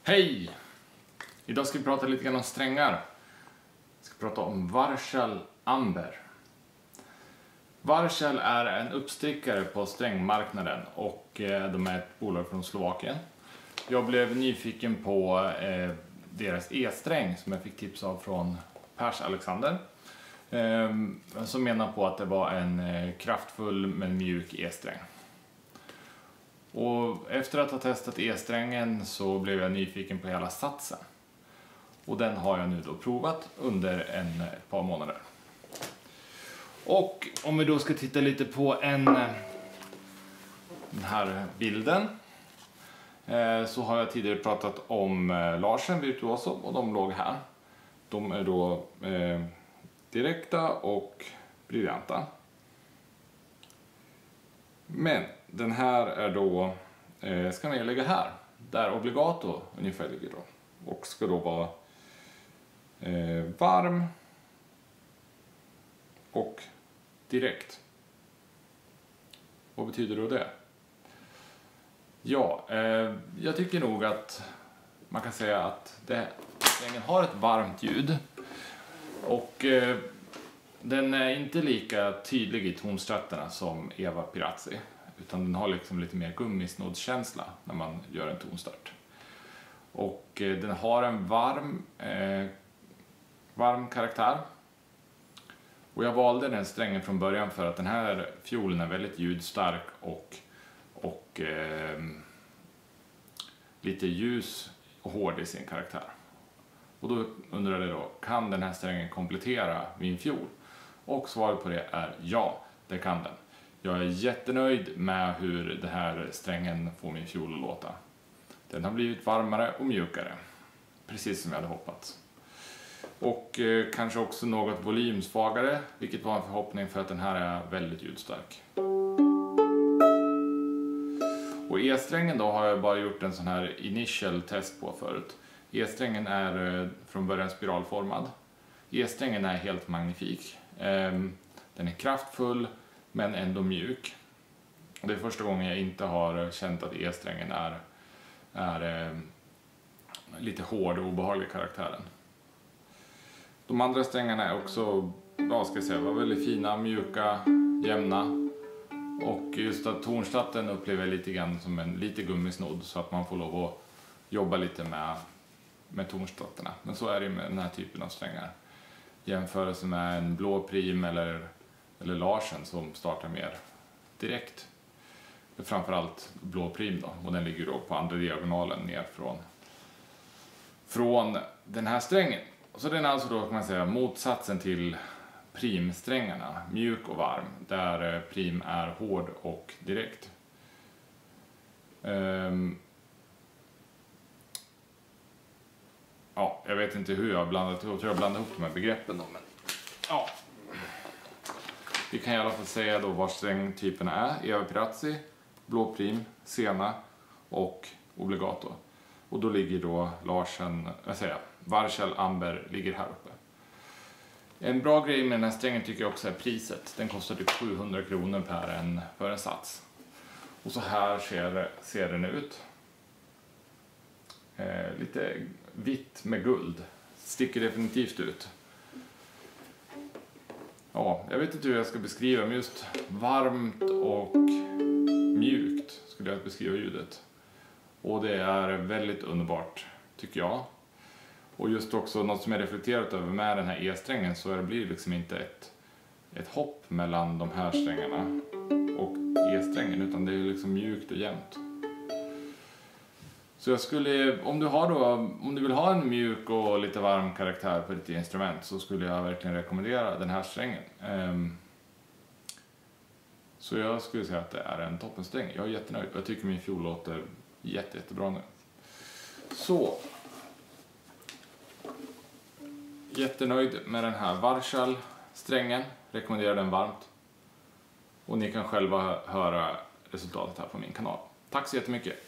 Hej! Idag ska vi prata lite grann om strängar. Vi ska prata om Warshall Amber. Warshall är en uppstickare på strängmarknaden och de är ett bolag från Slovakien. Jag blev nyfiken på deras E-sträng som jag fick tips av från Pers Alexander. Som menar på att det var en kraftfull men mjuk E-sträng. Och efter att ha testat E-strängen så blev jag nyfiken på hela satsen. Och den har jag nu då provat under ett par månader. Och om vi då ska titta lite på den här bilden. Så har jag tidigare pratat om Larsen Virtuoso och de låg här. De är då direkta och briljanta. Men den här är då, ska ni lägga här, där Obligato ungefär ligger då. Och ska då vara varm och direkt. Vad betyder då det? Ja, jag tycker nog att man kan säga att strängen har ett varmt ljud. Och den är inte lika tydlig i tonstratterna som Eva Pirazzi. Utan den har liksom lite mer gummisnoddskänsla när man gör en tonstart. Och den har en varm karaktär. Och jag valde den strängen från början för att den här fiolen är väldigt ljudstark och lite ljus och hård i sin karaktär. Och då undrar jag då, kan den här strängen komplettera min fiol? Och svaret på det är ja, det kan den. Jag är jättenöjd med hur den här strängen får min fiol att låta. Den har blivit varmare och mjukare. Precis som jag hade hoppats. Och kanske också något volymsvagare, vilket var en förhoppning för att den här är väldigt ljudstark. Och E-strängen då har jag bara gjort en sån här initial test på förut. E-strängen är från början spiralformad. E-strängen är helt magnifik. Den är kraftfull men ändå mjuk. Det är första gången jag inte har känt att E-strängen är lite hård och obehaglig karaktären. De andra strängarna är också, vad ska jag säga, var väldigt fina, mjuka, jämna. Och just att tonstatten upplever jag lite grann som en lite gummisnodd så att man får lov att jobba lite med tonstatterna. Men så är det med den här typen av strängar. Jämförelse med en blå prim eller Larsen som startar mer direkt. Framförallt blå prim då, och den ligger då på andra diagonalen ner från den här strängen. Så den är alltså då, kan man säga, motsatsen till primsträngarna, mjuk och varm, där prim är hård och direkt. Ja, jag vet inte hur jag har blandat ihop, jag tror jag blandade ihop de här begreppen då, men ja. Vi kan i alla fall säga då vad strängtyperna är: Eva Pirazzi, blå prim, Sena och Obligato. Och då ligger då Warshall Amber ligger här uppe. En bra grej med den här strängen tycker jag också är priset. Den kostar typ 700 kronor för en sats. Och så här ser den ut. Lite vitt med guld. Sticker definitivt ut. Ja, jag vet inte hur jag ska beskriva, men just varmt och mjukt skulle jag beskriva ljudet. Och det är väldigt underbart, tycker jag. Och just också något som jag reflekterat över med den här E-strängen, så det blir liksom inte ett hopp mellan de här strängarna och E-strängen, utan det är liksom mjukt och jämnt. Så jag skulle, om du vill ha en mjuk och lite varm karaktär på ditt instrument, så skulle jag verkligen rekommendera den här strängen. Så jag skulle säga att det är en toppensträng. Jag är jättenöjd. Jag tycker min fiol låter jättebra nu. Så. Jättenöjd med den här Warshall-strängen. Rekommenderar den varmt. Och ni kan själva höra resultatet här på min kanal. Tack så jättemycket.